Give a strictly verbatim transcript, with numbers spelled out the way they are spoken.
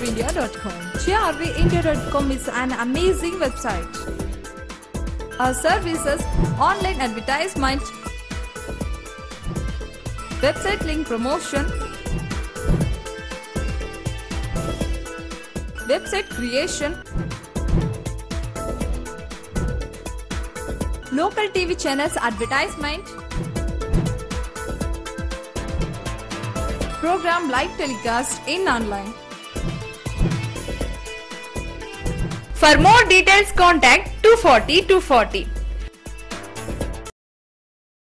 v india dot com. j r v india dot com is an amazing website. Our services: online advertisement, website link promotion, website creation, local T V channels advertisement, program live telecast in online. For more details, contact two forty two forty.